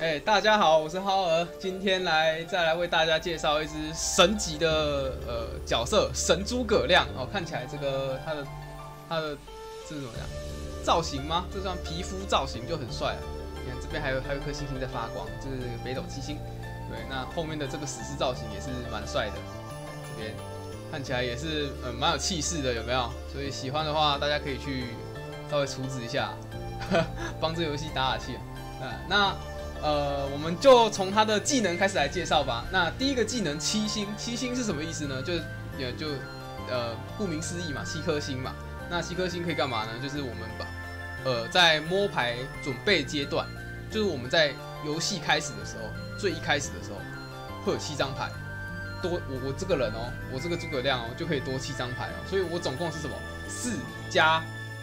大家好，我是浩儿，今天再来为大家介绍一只神级的角色神诸葛亮哦。看起来这个他的这是怎么样造型吗？这算皮肤造型就很帅了。你看这边还有一颗星星在发光，这是北斗七星。对，那后面的这个史诗造型也是蛮帅的，这边看起来也是蛮有气势的，有没有？所以喜欢的话，大家可以去稍微处置一下，帮这游戏打打气。我们就从他的技能开始来介绍吧。那第一个技能七星，七星是什么意思呢？顾名思义嘛，7颗星嘛。那7颗星可以干嘛呢？就是我们在摸牌准备阶段，就是我们在游戏开始的时候，最一开始的时候会有7张牌，我这个人哦，我这个诸葛亮哦就可以多7张牌哦，所以我总共是什么？4加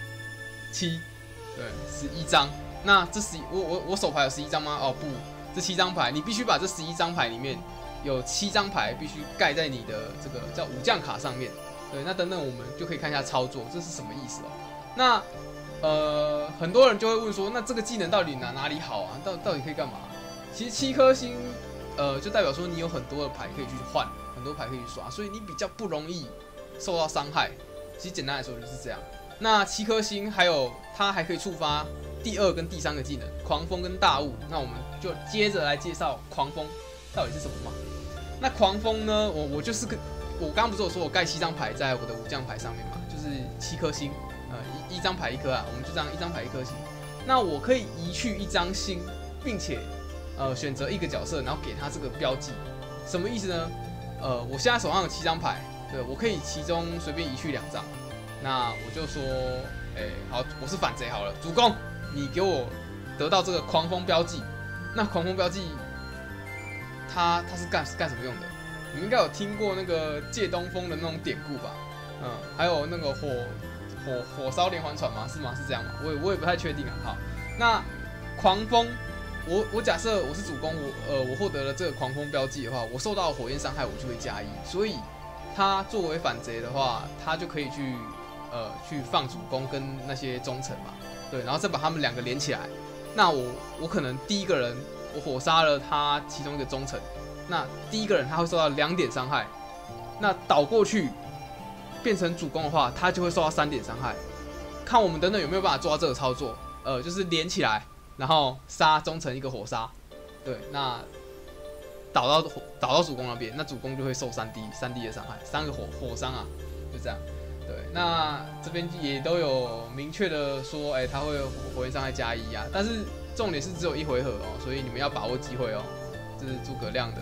7，对，11张。那这我手牌有11张吗？哦不，这7张牌你必须把这11张牌里面有7张牌必须盖在你的这个叫武将卡上面。对，那等等我们就可以看一下操作，这是什么意思哦？那很多人就会问说，那这个技能到底哪里好啊？到底可以干嘛？其实7颗星就代表说你有很多的牌可以去换，很多牌可以去刷，所以你比较不容易受到伤害。其实简单来说就是这样。那7颗星它还可以触发第2跟第3个技能狂风跟大雾。那我们就接着来介绍狂风到底是什么嘛？那狂风呢，我刚刚不是有说我盖7张牌在我的武将牌上面嘛，就是7颗星，一张牌1颗啊，我们就这样1张牌1颗星。那我可以移去1张星，并且选择一个角色，然后给他这个标记，什么意思呢？我现在手上有7张牌，对，我可以其中随便移去2张。那我就说，好，我是反贼好了，主公，你给我得到这个狂风标记。那狂风标记，它是干什么用的？你们应该有听过那个借东风的那种典故吧？还有那个火烧连环船吗？是吗？是这样吗？我也不太确定啊。好，那狂风，我假设我是主公，我获得了这个狂风标记的话，我受到火焰伤害我就会加1，所以他作为反贼的话，他就可以去放主公跟那些忠臣嘛，对，然后再把他们2个连起来。那我可能第一个人我火杀了他其中一个忠臣，那第一个人他会受到2点伤害，那倒过去变成主公的话，他就会受到3点伤害。看我们等等有没有办法做到这个操作，就是连起来，然后杀忠臣1个火杀，对，那倒到主公那边，那主公就会受3D 的伤害，3个火伤啊，就这样。对，那这边也都有明确的说，他会火焰伤害加1啊，但是重点是只有1回合哦，所以你们要把握机会哦。这是诸葛亮的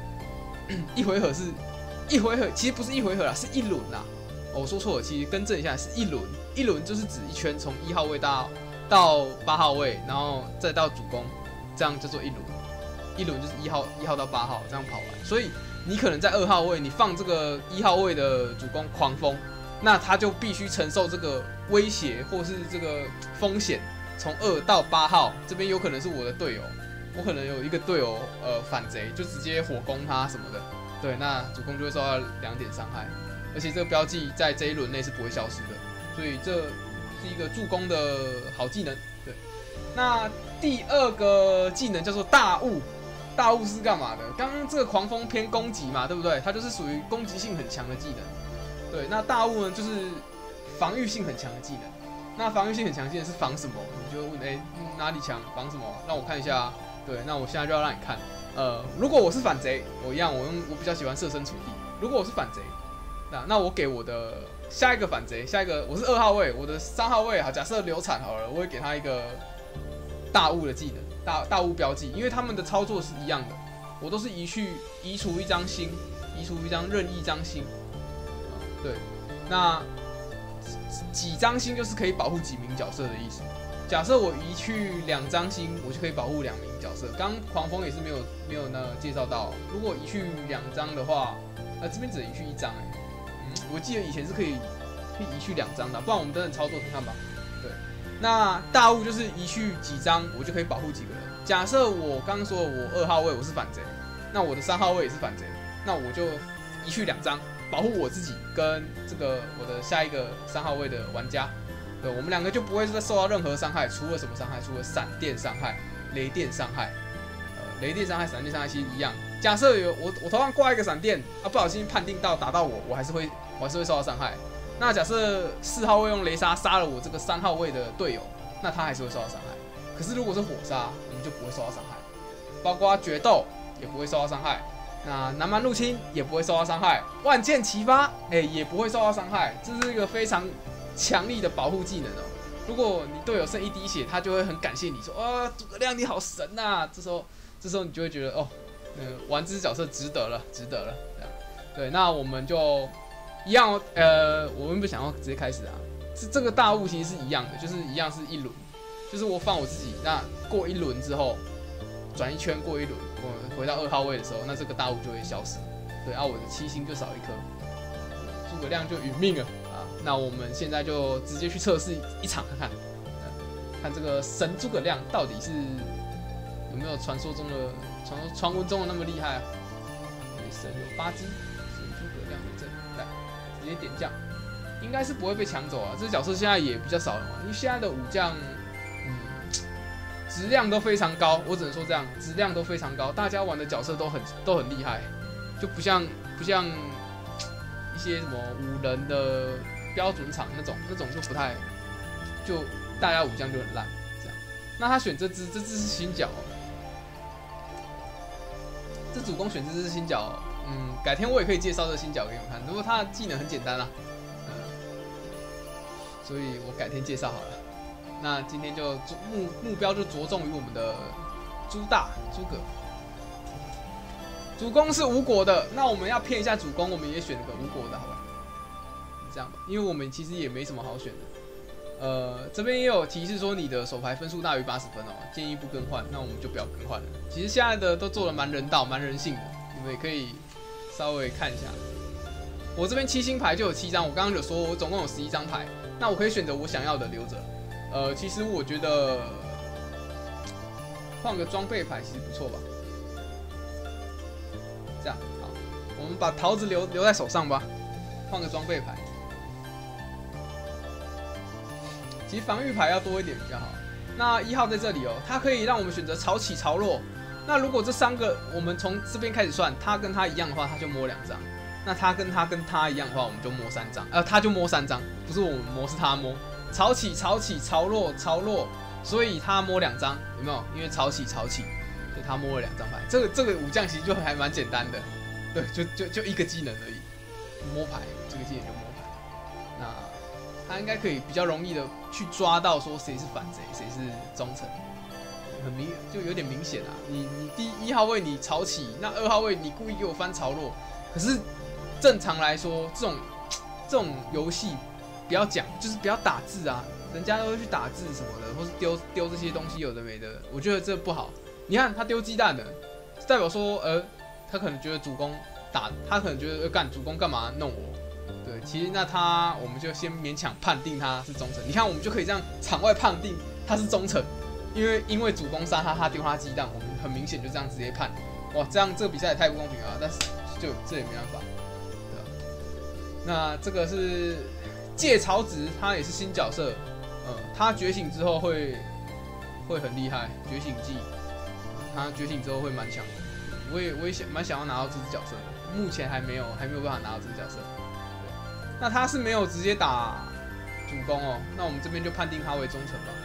1回合其实不是1回合啦，是1轮啦。我说错了，其实更正一下，是1轮。1轮就是指一圈从1号位到8号位，然后再到主攻，这样叫做1轮。1轮就是1号到8号这样跑完，所以你可能在2号位，你放这个1号位的主攻狂风。那他就必须承受这个威胁或是这个风险，从2到8号这边有可能是我的队友，我可能有一个队友反贼，就直接火攻他什么的，对，那主攻就会受到2点伤害，而且这个标记在这一轮内是不会消失的，所以这是一个助攻的好技能。对，那第2个技能叫做大雾，大雾是干嘛的？刚刚这个狂风偏攻击嘛，对不对？它就是属于攻击性很强的技能。对，那大雾呢，就是防御性很强的技能。那防御性很强的技能是防什么？你就问，哪里强？防什么？让我看一下。对，那我现在就要让你看。如果我是反贼，我比较喜欢设身处地。如果我是反贼，那我给我的下一个反贼，我是2号位，我的3号位，好，假设流产好了，我会给他一个大雾的技能，大雾标记，因为他们的操作是一样的，我都是移除1张星，移除1张任意1张星。对，那几张星就是可以保护几名角色的意思。假设我移去2张星，我就可以保护2名角色。刚狂风也是没有介绍到，如果移去2张的话，这边只能移去1张我记得以前是可以移去2张的，不然我们等等操作看看吧。对，那大雾就是移去几张，我就可以保护几个人。假设我刚刚说我2号位我是反贼，那我的3号位也是反贼，那我就移去2张。保护我自己跟这个我的下一个3号位的玩家，对，我们2个就不会再受到任何伤害，除了什么伤害？除了闪电伤害、雷电伤害， 雷电伤害、闪电伤害其实一样。假设有我头上挂一个闪电啊，不小心判定到打到我，我还是会受到伤害。那假设4号位用雷杀杀了我这个3号位的队友，那他还是会受到伤害。可是如果是火杀，我们就不会受到伤害，包括决斗也不会受到伤害。那南蛮入侵也不会受到伤害，万箭齐发，也不会受到伤害，这是一个非常强力的保护技能哦。如果你队友剩1滴血，他就会很感谢你说，诸葛亮你好神呐、这时候你就会觉得哦，玩这只角色值得了，这样。对，那我们就一样我原本想要直接开始啊，这个大雾其实是一样的，就是一样是1轮，就是我放我自己，那过1轮之后转一圈过1轮。我回到2号位的时候，那这个大雾就会消失。对啊，我的7星就少1颗，诸葛亮就殒命了啊！那我们现在就直接去测试一场看看，看这个神诸葛亮到底是有没有传闻中的那么厉害啊？神有8只，神诸葛亮的阵，来直接点将，应该是不会被抢走啊。这角色现在也比较少了嘛，因为现在的武将。质量都非常高，我只能说这样，质量都非常高，大家玩的角色都很厉害，就不像一些什么5人的标准场那种就不太，就大家武将就很烂这样。那他选这只是新角哦，这主公选这只是新角哦，改天我也可以介绍这新角给你们看，不过他的技能很简单啦，所以我改天介绍好了。那今天就目标就着重于我们的诸葛，主公是吴国的，那我们要骗一下主公，我们也选个吴国的，好吧？这样吧，因为我们其实也没什么好选的。这边也有提示说你的手牌分数大于80分哦，建议不更换，那我们就不要更换了。其实现在的都做得蛮人道、蛮人性的，你们也可以稍微看一下。我这边7星牌就有7张，我刚刚有说我总共有11张牌，那我可以选择我想要的留着。其实我觉得换个装备牌其实不错吧。这样好，我们把桃子留在手上吧，换个装备牌。其实防御牌要多一点比较好。那1号在这里哦，它可以让我们选择潮起潮落。那如果这3个我们从这边开始算，它跟它一样的话，它就摸2张。那它跟它一样的话，我们就摸3张。它就摸3张，不是我们摸，是它摸。潮起，潮落，所以他摸2张，有没有？因为潮起，所以他摸了2张牌。这个武将其实就还蛮简单的，对，就一个技能而已，摸牌，这个技能就摸牌。那他应该可以比较容易的去抓到说谁是反贼，谁是忠臣，就有点明显啊。你第1号位你潮起，那2号位你故意给我翻潮落，可是正常来说，这种游戏。不要讲，就是不要打字啊，人家都会去打字什么的，或是丢这些东西有的没的，我觉得这不好。你看他丢鸡蛋的，代表说他可能觉得主公他可能觉得主公干嘛弄我？对，其实那我们就先勉强判定他是忠臣。你看我们就可以这样场外判定他是忠臣，因为主公杀他丢他鸡蛋，我们很明显就这样直接判。哇，这个比赛也太不公平了，但是这也没办法，对吧？那这个是。介曹植他也是新角色，他觉醒之后会很厉害，觉醒技，他觉醒之后会蛮强的。我也蛮想要拿到这只角色的，目前还没有办法拿到这只角色。那他是没有直接打主公哦，那我们这边就判定他为忠臣吧。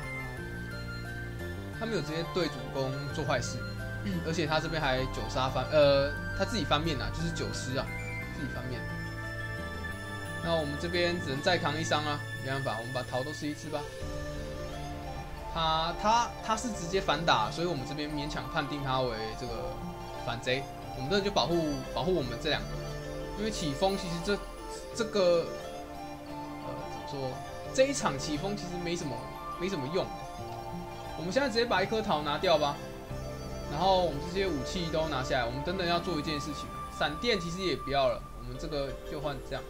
他没有直接对主公做坏事，而且他这边还9杀他自己翻面啊，就是9失啊，自己翻面。那我们这边只能再扛1伤啊，没办法，我们把桃都吃1次吧。他是直接反打，所以我们这边勉强判定他为这个反贼。我们这就保护我们这2个，因为起风其实这个怎么说？这一场起风其实没什么用。我们现在直接把1颗桃拿掉吧，然后我们这些武器都拿下来。我们等等要做一件事情，闪电其实也不要了，我们这个就换这样。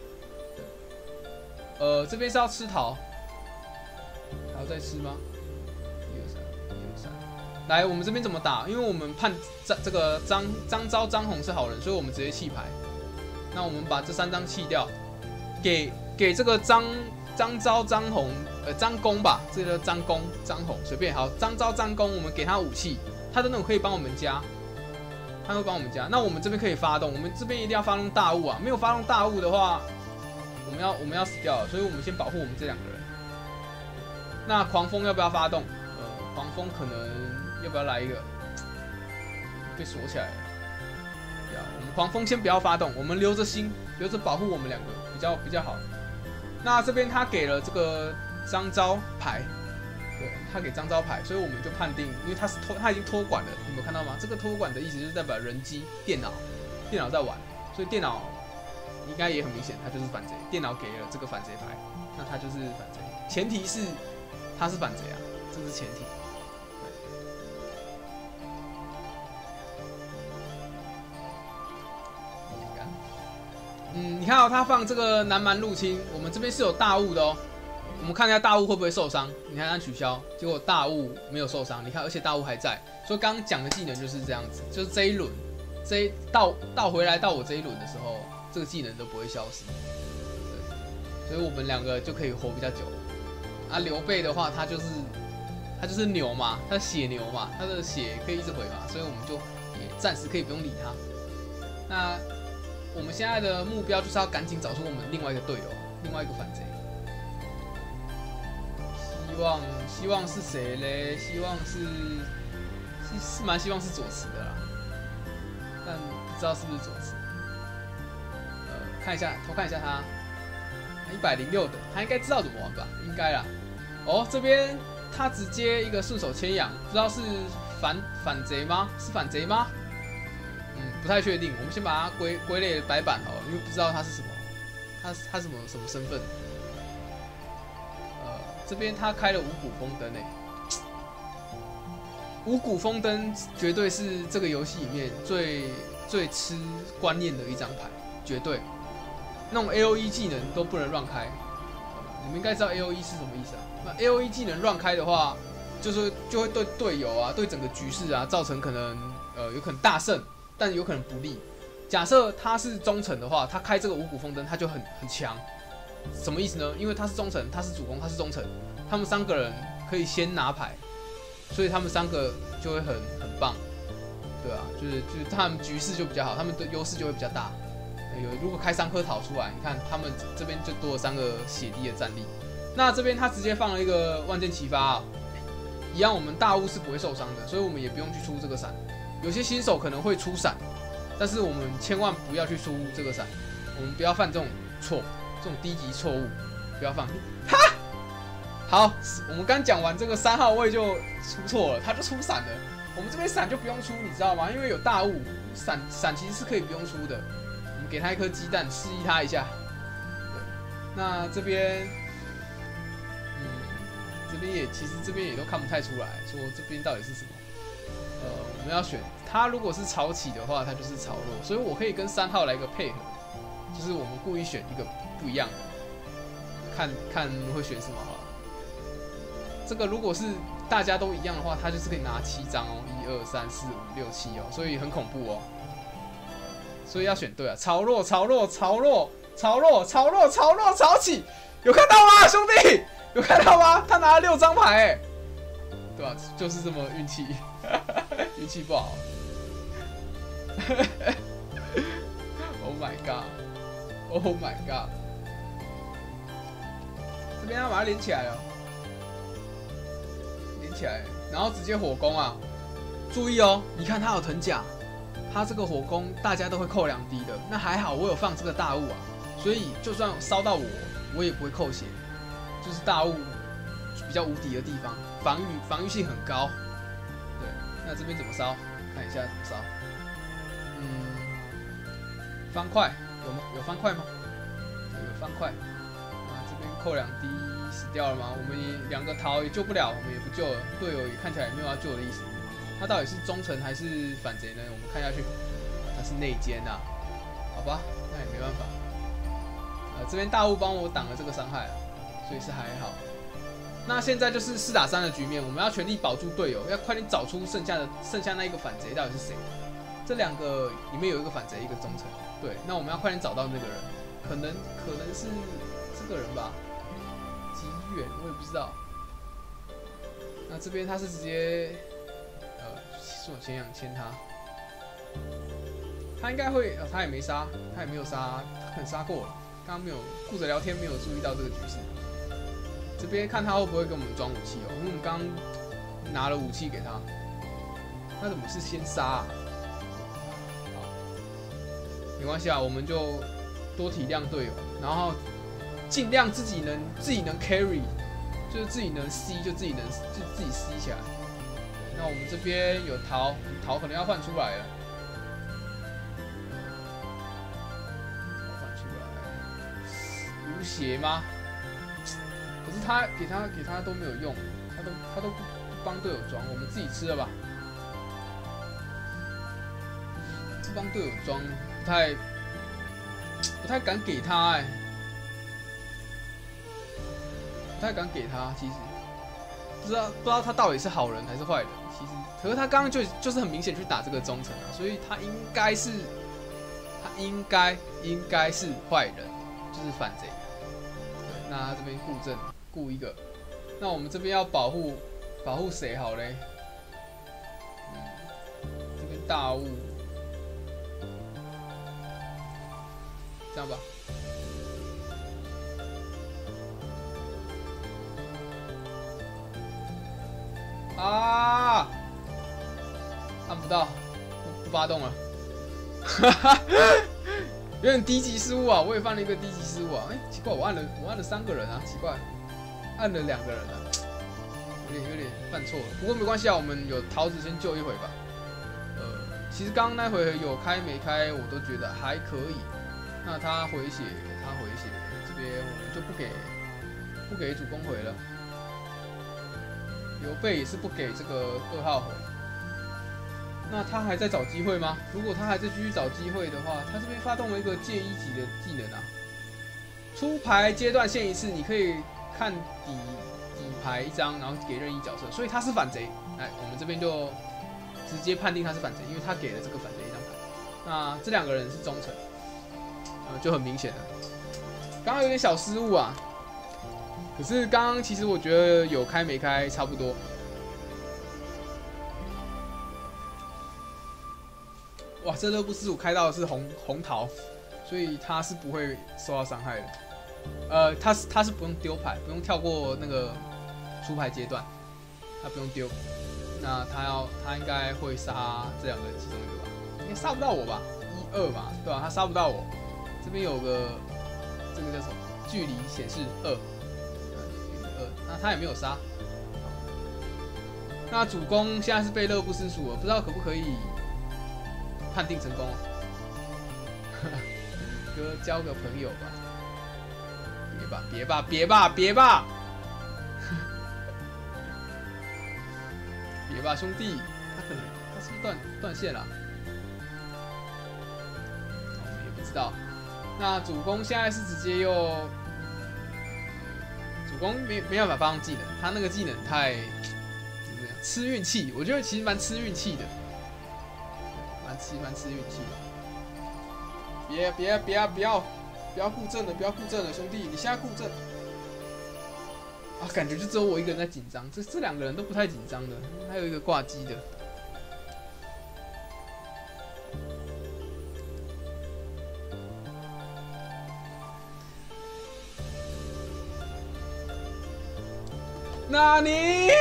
这边是要吃桃，还要再吃吗？1、2、3，1、2、3。来，我们这边怎么打？因为我们判这个张昭、张宏是好人，所以我们直接弃牌。那我们把这3张弃掉，给这个张昭、张宏，张公吧，这个张公、张宏随便好。张昭、张公，我们给他武器， 他的那种可以帮我们加，他会帮我们加。那我们这边可以发动，我们这边一定要发动大雾啊！没有发动大雾的话，我们要死掉了。所以我们先保护我们这2个人。那狂风要不要发动？狂风可能要不要来一个？被锁起来了。我们狂风先不要发动，我们留着心，留着保护我们2个比较好。那这边他给了这个张招牌，对他给张招牌，所以我们就判定，因为他已经托管了，你有看到吗？这个托管的意思就是代表人机电脑在玩，所以电脑应该也很明显，他就是反贼。电脑给了这个反贼牌，那他就是反贼。前提是他是反贼啊，这是前提。你看到他放这个南蛮入侵，我们这边是有大雾的哦。我们看一下大雾会不会受伤？你看按取消，结果大雾没有受伤。你看，而且大雾还在。所以刚刚讲的技能就是这样子，就是这一轮，倒回来到我这一轮的时候，这个技能都不会消失。对，所以我们2个就可以活比较久。啊，刘备的话，他就是牛嘛，他的血牛嘛，他的血可以一直回嘛，所以我们就也暂时可以不用理他。那我们现在的目标就是要赶紧找出我们另外一个队友，另外一个反贼。希望是谁嘞？希望是蛮希望是左慈的啦，但不知道是不是左慈。看一下偷看一下他，106的，他应该知道怎么玩吧？应该啦。哦，这边他直接一个顺手牵羊，不知道是反贼吗？是反贼吗？不太确定，我们先把它归类白板好了，因为不知道他是什么，他什么身份。这边他开了五谷丰登诶，五谷丰登绝对是这个游戏里面最吃观念的一张牌，绝对。那种 AOE 技能都不能乱开，你们应该知道 AOE 是什么意思啊？那 AOE 技能乱开的话，就会对队友啊，对整个局势啊，造成可能有可能大胜。但有可能不利。假设他是忠诚的话，他开这个五谷丰登，他就很强。什么意思呢？因为他是忠诚，他是主攻，他是忠诚，他们3个人可以先拿牌，所以他们3个就会很棒，对啊，就是他们局势就比较好，他们的优势就会比较大。如果开3颗桃出来，你看他们这边就多了3个血滴的战力。那这边他直接放了一个万箭齐发啊，一样我们大雾是不会受伤的，所以我们也不用去出这个闪。有些新手可能会出闪，但是我们千万不要去出这个闪，我们不要犯这种错，这种低级错误，不要犯。哈，好，我们刚讲完这个3号位就出错了，他就出闪了。我们这边闪就不用出，你知道吗？因为有大雾，闪其实是可以不用出的。我们给他一颗鸡蛋，示意他一下。对，那这边，其实这边也都看不太出来，说这边到底是什么。我们要选他，如果是潮起的话，他就是潮落，所以我可以跟3号来一个配合，就是我们故意选一个不一样的，看会选什么好了。这个如果是大家都一样的话，他就是可以拿7张哦，1、2、3、4、5、6、7哦，所以很恐怖哦。所以要选对啊，潮落、潮落、潮落、潮落、潮落、潮落、潮起，有看到吗，兄弟？有看到吗？他拿了6张牌，哎，对吧？就是这么运气。运气不好。Oh my god! Oh my god! 这边要把它连起来了，连起来，然后直接火攻啊！注意哦，你看它有藤甲，它这个火攻大家都会扣2滴的。那还好我有放这个大雾啊，所以就算烧到我也不会扣血，就是大雾比较无敌的地方，防御性很高。那这边怎么烧？看一下怎么烧。方块有方块吗？有方块。啊，这边扣2滴死掉了吗？我们也2个桃也救不了，我们也不救了。队友也看起来也没有要救的意思。他到底是忠诚还是反贼呢？我们看下去，他是内奸啊。好吧，那也没办法。这边大雾帮我挡了这个伤害，所以是还好。那现在就是4打3的局面，我们要全力保住队友，要快点找出剩下那一个反贼到底是谁。这2个里面有一个反贼，一个忠诚。对，那我们要快点找到那个人，可能是这个人吧，极远我也不知道。那这边他是直接是我先他，他应该会，他也没杀，他也没有杀，他可能杀过了，刚刚没有顾着聊天，没有注意到这个局势。这边看他会不会给我们装武器哦，因为我们刚拿了武器给他，他怎么是先杀啊？没关系啊，我们就多体谅队友，然后尽量自己能 carry， 就是自己能 C 就自己自己 C 起来。那我们这边有桃可能要换出来了，桃换出来，无邪吗？可是他给他都没有用，他都不帮队友装，我们自己吃了吧。不帮队友装，不太敢给他不太敢给他，其实不知道他到底是好人还是坏人。其实，可是他刚刚就是很明显去打这个忠诚啊，所以他应该是坏人，就是反贼。对，那他这边顾正顾一个，那我们这边要保护谁好嘞？这边大雾，这样吧。啊！按不到，不发动了，有点低级失误啊！我也犯了一个低级失误啊！奇怪，我按了3个人啊，奇怪，按了2个人啊，有点犯错了。不过没关系啊，我们有桃子先救一回吧。其实刚刚那回合有开没开，我都觉得还可以。那他回血，这边我们就不给主攻回了。刘备也是不给这个2号回，那他还在找机会吗？如果他还在继续找机会的话，他这边发动了一个借1级的技能啊，出牌阶段限1次，你可以看底牌1张，然后给任意角色，所以他是反贼。来，我们这边就直接判定他是反贼，因为他给了这个反贼1张牌。那这2个人是忠诚，就很明显了。刚刚有点小失误啊。可是刚刚其实我觉得有开没开差不多。哇，这乐不思蜀开到的是红桃，所以他是不会受到伤害的。他是不用丢牌，不用跳过那个出牌阶段，他不用丢。那他应该会杀这2个其中一个吧？应该杀不到我吧？1、2嘛，对吧？他杀不到我。这边有个这个叫什么？距离显示2。那他也没有杀，那主攻现在是被乐不思蜀了，不知道可不可以判定成功啊？哥交个朋友吧，别吧，别吧，兄弟，他是不是断线了？我们也不知道。那主攻现在是直接用。主攻没办法发动技能，他那个技能太吃运气，我觉得其实蛮吃运气的，蛮吃运气的。不要顾正了，兄弟，你现在顾正啊，感觉就只有我一个人在紧张，这2个人都不太紧张的，还有一个挂机的。哪里？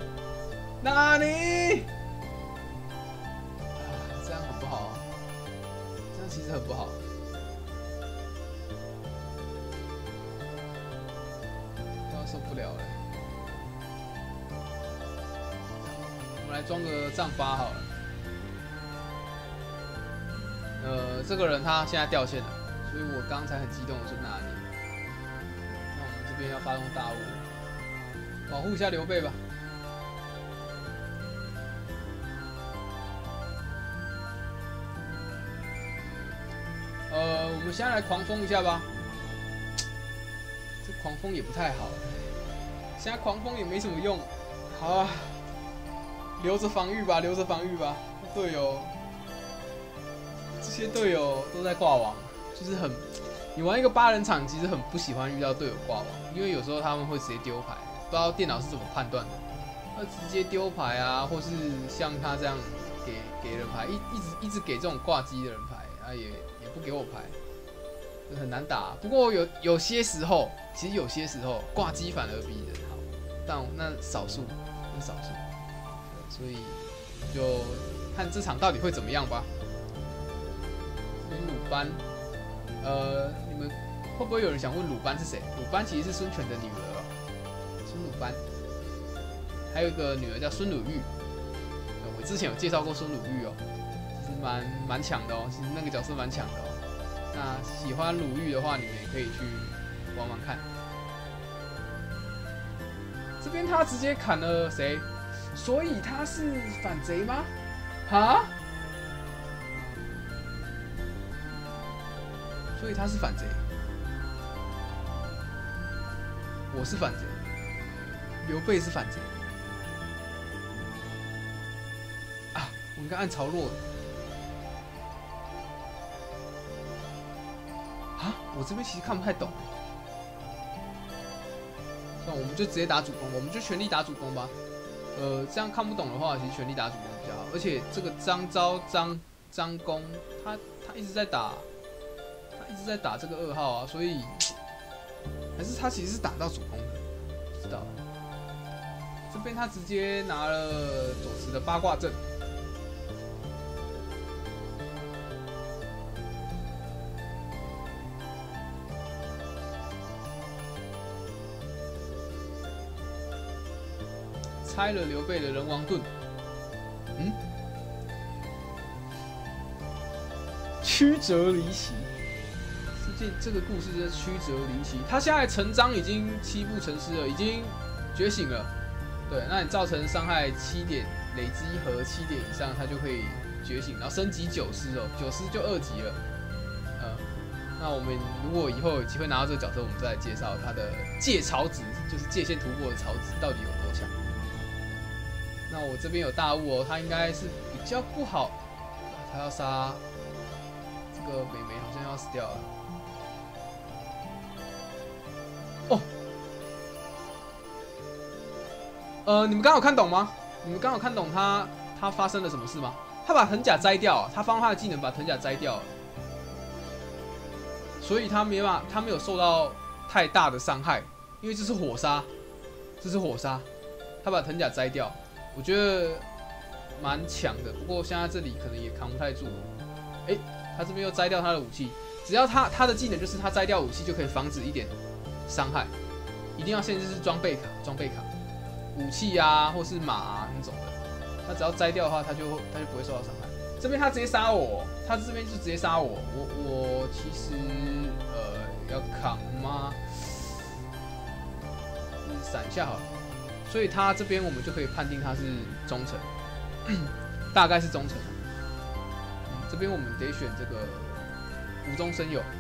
这样很不好啊，这样其实很不好。快受不了了。我们来装个杖8好了。这个人他现在掉线了，所以我刚才很激动的说哪里？那我们这边要发动大雾。保护一下刘备吧。我们现在来狂风一下吧。这狂风也不太好，现在狂风也没什么用。好啊，留着防御吧。队友，这些队友都在挂网，就是你玩一个8人场，其实很不喜欢遇到队友挂网，因为有时候他们会直接丢牌。不知道电脑是怎么判断的， 直接丢牌啊，或是像他这样给了牌，一直给这种挂机的人牌啊，也不给我牌，就很难打。不过有些时候，其实有些时候挂机反而比人好，但那少数，所以就看这场到底会怎么样吧。鲁班，你们会不会有人想问鲁班是谁？鲁班其实是孙权的女儿哦，孙鲁班。还有一个女儿叫孙鲁豫，我之前有介绍过孙鲁豫哦，其实蛮强的哦，其实那个角色蛮强的哦。那喜欢鲁豫的话，你们也可以去玩玩看。这边他直接砍了谁？所以他是反贼吗？哈？所以他是反贼，我是反贼，刘备是反贼。我应该按曹弱的啊！我这边其实看不太懂。那我们就直接打主攻，我们就全力打主攻吧。这样看不懂的话，其实全力打主攻比较好。而且这个张昭张公，他一直在打这个2号啊，所以还是他其实是打到主攻的，不知道。这边他直接拿了左慈的八卦阵。拆了刘备的人王盾，曲折离奇。这个故事真的曲折离奇。他现在成章已经7步成师了，已经觉醒了。对，那你造成伤害7点，累积和7点以上，他就可以觉醒，然后升级9师哦，9师就2级了。那我们如果以后有机会拿到这个角色，我们再来介绍他的界槽值，就是界限突破的槽值到底有多强。那我这边有大雾哦，他应该是比较不好，他要杀这个美眉，好像要死掉了。你们刚刚有看懂吗？你们刚刚有看懂他发生了什么事吗？他把藤甲摘掉，他放他的技能把藤甲摘掉了，所以他没有受到太大的伤害，因为这是火杀，他把藤甲摘掉。我觉得蛮强的，不过现在这里可能也扛不太住了。他这边又摘掉他的武器，只要他的技能就是他摘掉武器就可以防止1点伤害，一定要限制是装备卡，武器啊或是马啊那种的，他只要摘掉的话，他就不会受到伤害。这边他直接杀我，他这边就直接杀我，我其实要扛吗？闪一下好了。所以他这边我们就可以判定他是忠诚，大概是忠诚。这边我们得选这个无中生有，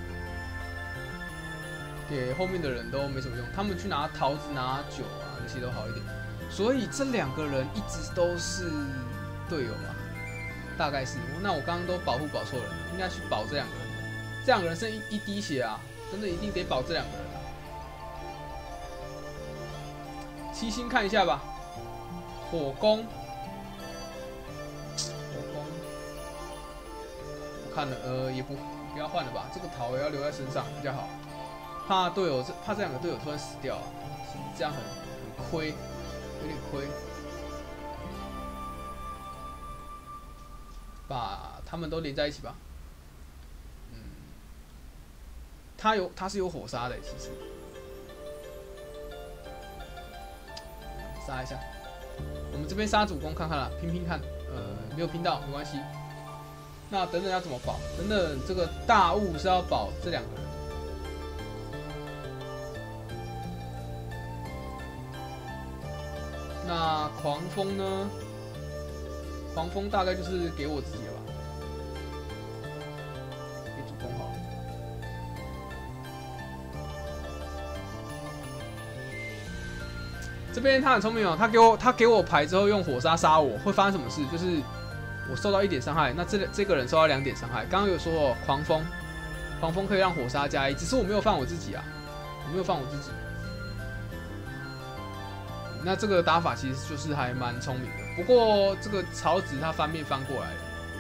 给后面的人都没什么用，他们去拿桃子、拿酒啊那些都好一点。所以这2个人一直都是队友吧，大概是。那我刚刚都保错人了，应该去保这2个人。这2个人剩一滴血啊，真的一定得保这2个人。7星看一下吧，火攻，我看了，也不要换了吧，这个桃也要留在身上比较好，怕这2个队友突然死掉，其实这样很亏，有点亏，把他们都连在一起吧，他是有火杀的，其实。杀一下，我们这边杀主攻看看啦，拼看，没有拼到没关系。那等等要怎么保？等等这个大雾是要保这2个人。那狂风呢？狂风大概就是给我自己了吧，给主攻好了。这边他很聪明哦，他给我牌之后用火杀我，会发生什么事？就是我受到1点伤害，那这个人受到2点伤害。刚刚有说哦，狂风可以让火杀加1，只是我没有放我自己啊， 那这个打法其实就是还蛮聪明的。不过这个曹植他翻面翻过来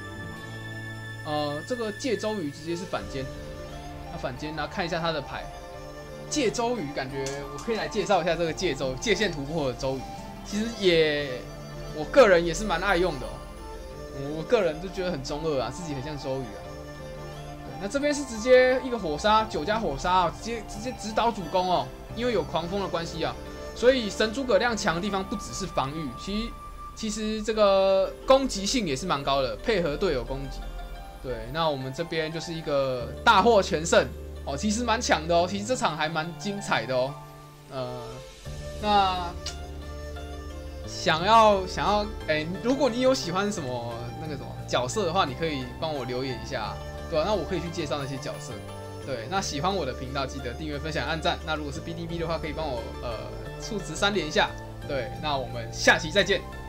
了，这个借周瑜直接是反间，那反间，然后看一下他的牌，借周瑜，感觉我可以来介绍一下这个界限突破的周瑜，其实我个人也是蛮爱用的我个人就觉得很中二啊，自己很像周瑜啊。那这边是直接一个火杀9加火杀直接指导主攻因为有狂风的关系啊，所以神诸葛亮强的地方不只是防御，其实这个攻击性也是蛮高的，配合队友攻击。对，那我们这边就是一个大获全胜其实蛮强的其实这场还蛮精彩的那想要如果你有喜欢什么那个什么角色的话，你可以帮我留言一下。对啊，那我可以去介绍那些角色。对，那喜欢我的频道记得订阅、分享、按赞。那如果是 BDB 的话，可以帮我数值3连一下。对，那我们下期再见。